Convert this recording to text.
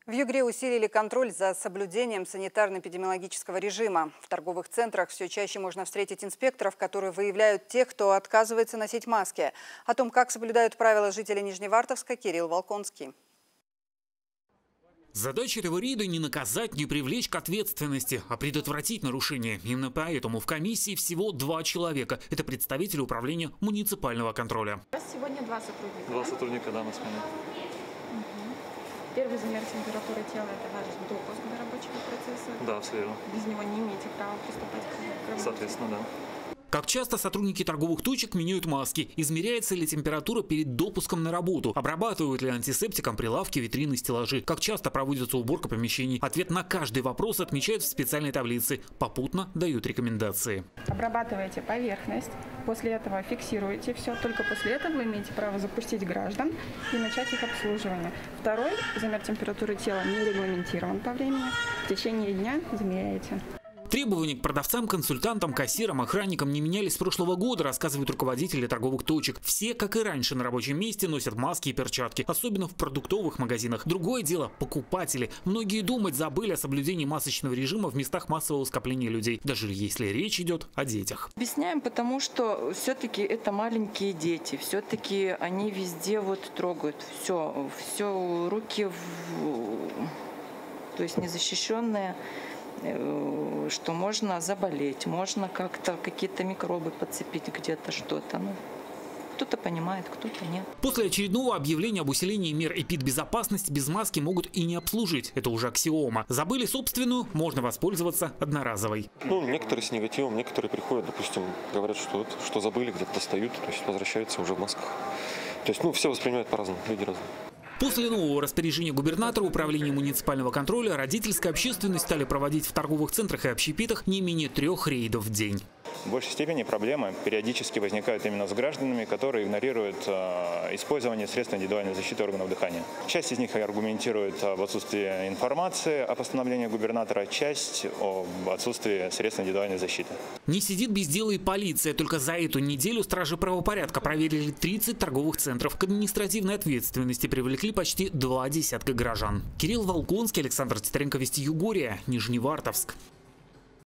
В Югре усилили контроль за соблюдением санитарно-эпидемиологического режима. В торговых центрах все чаще можно встретить инспекторов, которые выявляют тех, кто отказывается носить маски. О том, как соблюдают правила жители Нижневартовска, Кирилл Волконский. Задача этого рейда не наказать, не привлечь к ответственности, а предотвратить нарушения. Именно поэтому в комиссии всего 2 человека. Это представители управления муниципального контроля. У вас сегодня 2 сотрудника. 2 сотрудника, да, на смене. Первый замер температуры тела – это ваш допуск до рабочего процесса. Да, все верно. Без него не имеете права приступать к работе. Соответственно, да. Как часто сотрудники торговых точек меняют маски? Измеряется ли температура перед допуском на работу? Обрабатывают ли антисептиком прилавки, витрины, стеллажи? Как часто проводится уборка помещений? Ответ на каждый вопрос отмечают в специальной таблице. Попутно дают рекомендации. Обрабатываете поверхность, после этого фиксируете все. Только после этого вы имеете право запустить граждан и начать их обслуживание. Второй замер температуры тела не регламентирован по времени. В течение дня замеряете. Требования к продавцам, консультантам, кассирам, охранникам не менялись с прошлого года, рассказывают руководители торговых точек. Все, как и раньше, на рабочем месте носят маски и перчатки, особенно в продуктовых магазинах. Другое дело – покупатели. Многие думать забыли о соблюдении масочного режима в местах массового скопления людей, даже если речь идет о детях. Объясняем, потому что все-таки это маленькие дети, все-таки они везде вот трогают все руки, то есть незащищенные. Что можно заболеть, можно как-то какие-то микробы подцепить где-то что-то. Кто-то понимает, кто-то нет. После очередного объявления об усилении мер эпидбезопасности без маски могут и не обслужить. Это уже аксиома. Забыли собственную, можно воспользоваться одноразовой. Некоторые с негативом, некоторые приходят, допустим, говорят, что забыли, где-то достают, то есть возвращаются уже в масках. То есть, все воспринимают по-разному, люди разные. После нового распоряжения губернатора управления муниципального контроля родительская общественность стали проводить в торговых центрах и общепитах не менее 3 рейдов в день. В большей степени проблемы периодически возникают именно с гражданами, которые игнорируют использование средств индивидуальной защиты органов дыхания. Часть из них аргументирует в отсутствии информации о постановлении губернатора, часть об отсутствии средств индивидуальной защиты. Не сидит без дела и полиция. Только за эту неделю стражи правопорядка проверили 30 торговых центров. К административной ответственности привлекли почти 2 десятка горожан. Кирилл Волконский, Александр Титаренко, Вести Югория, Нижневартовск.